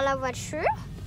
la voiture.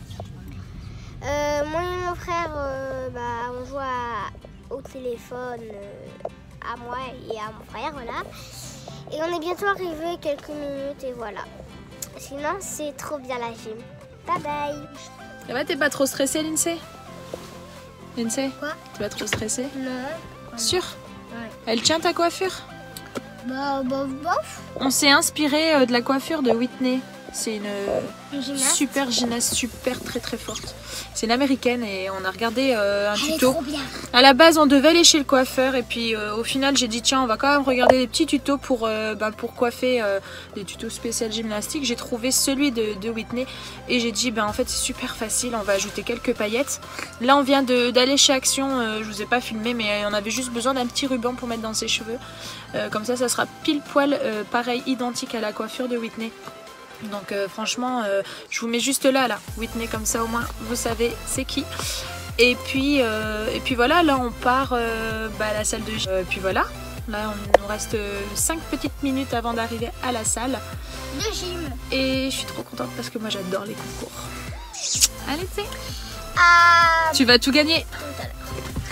Moi et mon frère, on joue au téléphone à moi et à mon frère, voilà. Et on est bientôt arrivé, quelques minutes et voilà. Sinon, c'est trop bien la gym. Bye bye. Et bah, t'es pas trop stressée, Lindsay? Lindsay? Quoi? T'es pas trop stressée? Non. Sûr? Ouais. Elle tient ta coiffure? Bof. On s'est inspiré de la coiffure de Whitney. C'est une Gymnaste. super gymnaste, super très forte. C'est une américaine et on a regardé un Elle est tuto. trop bien. À la base, on devait aller chez le coiffeur et puis au final, j'ai dit tiens, on va quand même regarder des petits tutos pour coiffer, des tutos spéciaux gymnastique. J'ai trouvé celui de Whitney et j'ai dit en fait c'est super facile, on va ajouter quelques paillettes. Là, on vient d'aller chez Action, je vous ai pas filmé, mais on avait juste besoin d'un petit ruban pour mettre dans ses cheveux. Comme ça sera pile poil pareil, identique à la coiffure de Whitney. Donc franchement, je vous mets juste là, Whitney, comme ça au moins vous savez c'est qui. Et puis voilà, là on part à la salle de gym. Puis voilà, là on nous reste 5 petites minutes avant d'arriver à la salle De gym. et je suis trop contente parce que moi j'adore les concours. Allez, tu sais, À tu vas tout gagner. tout à l'heure.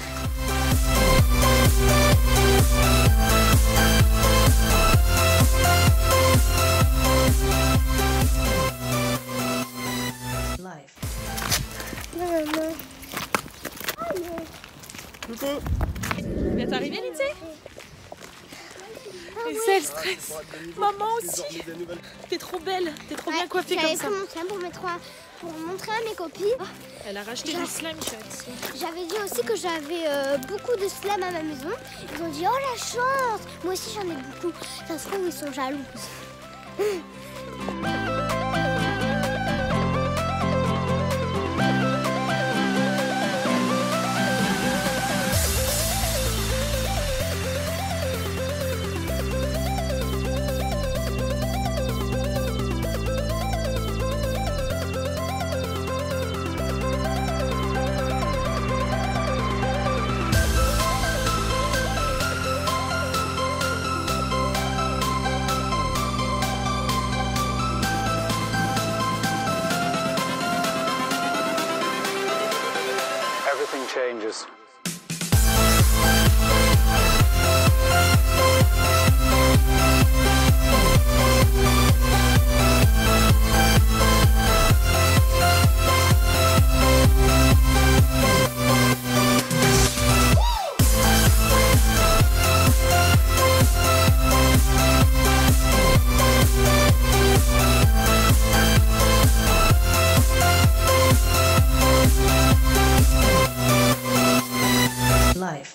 Viens t'arriver, Lindsay? C'est le stress. Maman aussi. T'es trop belle, t'es trop bien coiffée comme ça. J'avais pris mon slime pour montrer à mes copines. Elle a racheté du slime chouette. J'avais dit aussi que j'avais beaucoup de slime à ma maison. Ils ont dit oh la chance. Moi aussi j'en ai beaucoup. Ça se trouve ils sont jaloux. Everything changes. Life.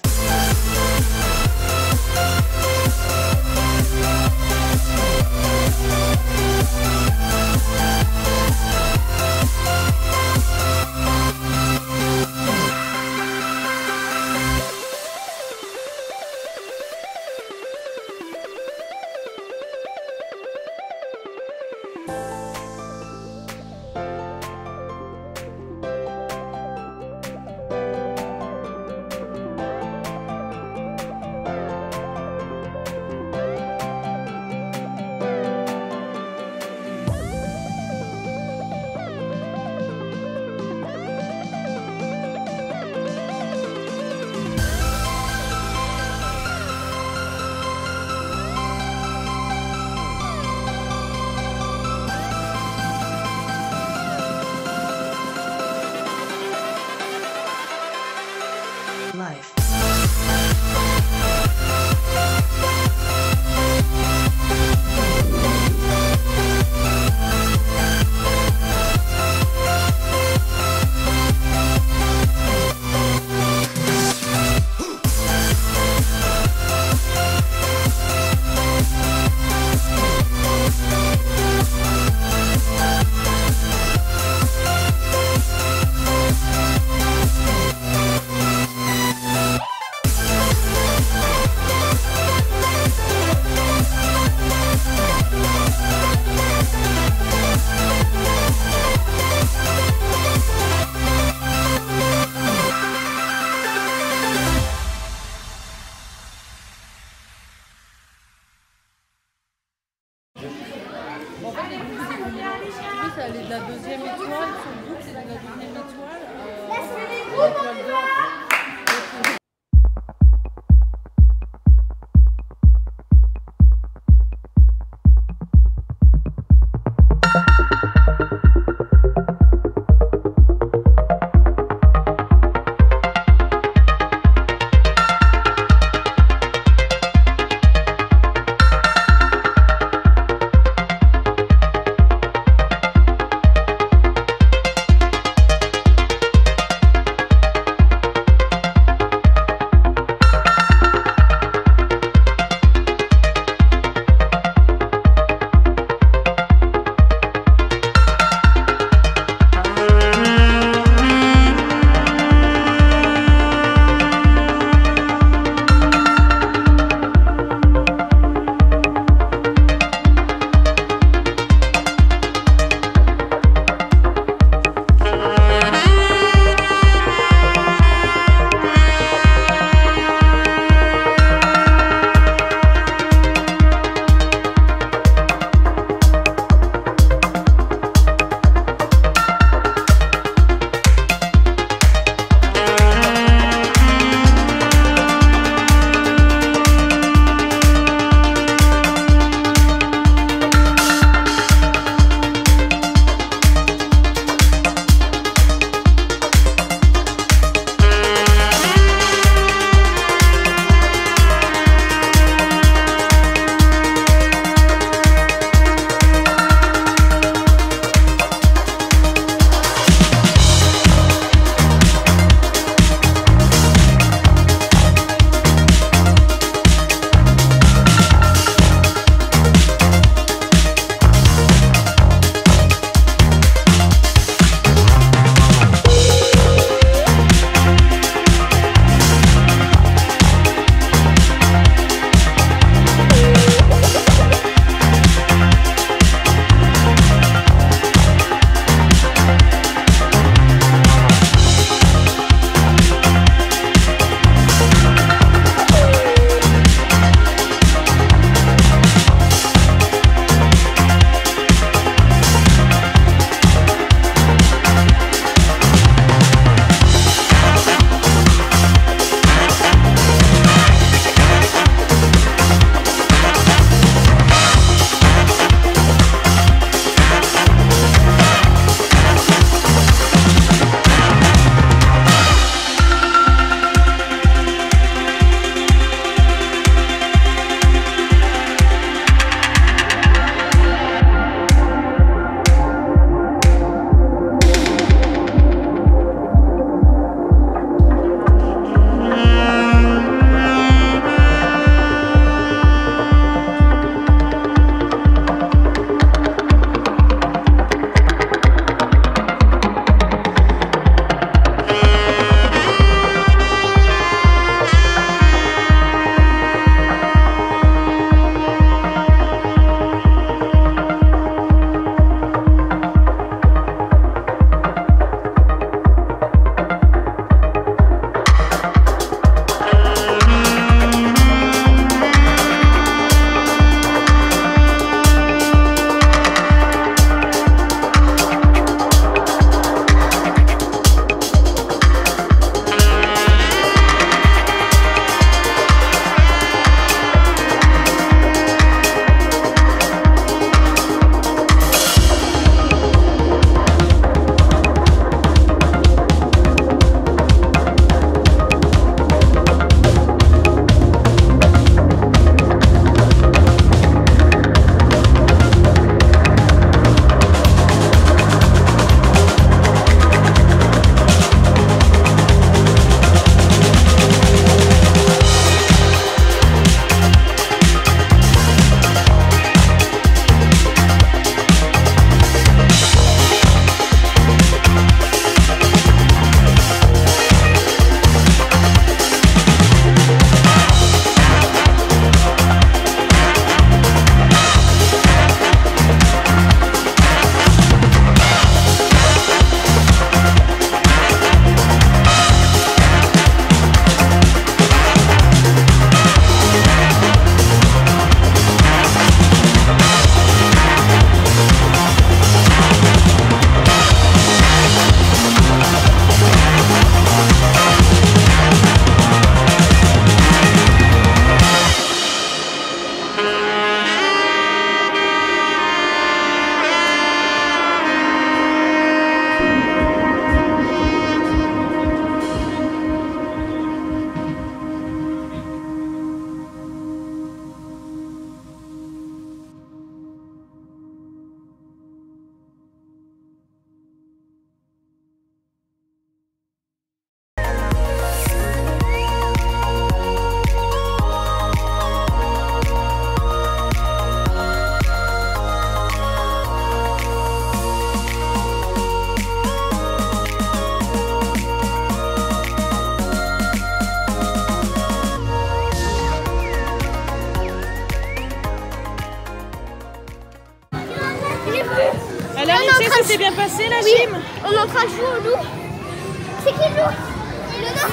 s'est bien passé la Oui, gym? on est en train de jouer au loup. C'est qui le loup? Léonore.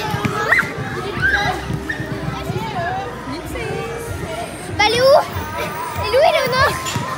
Bah elle est où? Elle est où Léonore?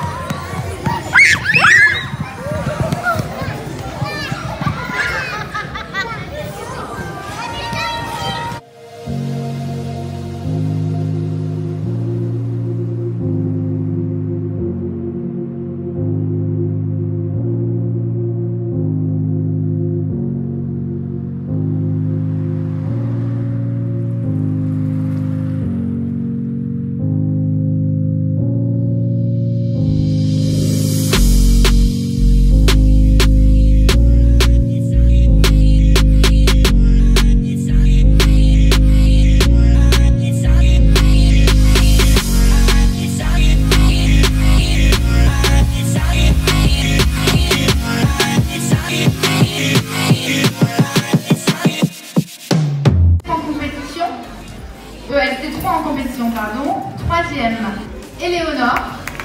Elles étaient 3 en compétition, pardon. 3e, Éléonore.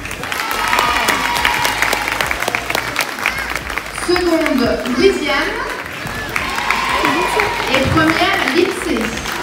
Seconde, Louisiane. Et première, Lindsay.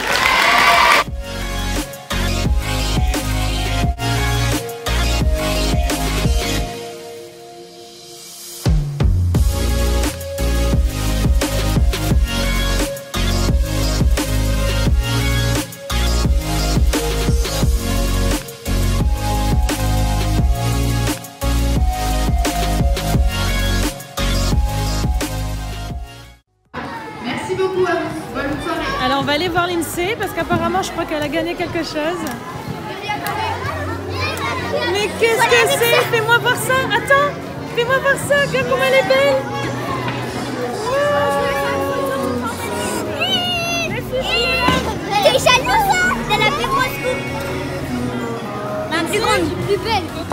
Merci beaucoup à vous. Bonne soirée. Alors on va aller voir Lindsay parce qu'apparemment je crois qu'elle a gagné quelque chose. Mais qu'est-ce que c'est? Fais-moi voir ça. Attends, fais-moi voir ça. Regarde comme elle est belle. T'es jalouse, hein? T'as la plus grosse coupe. La plus grande, plus belle.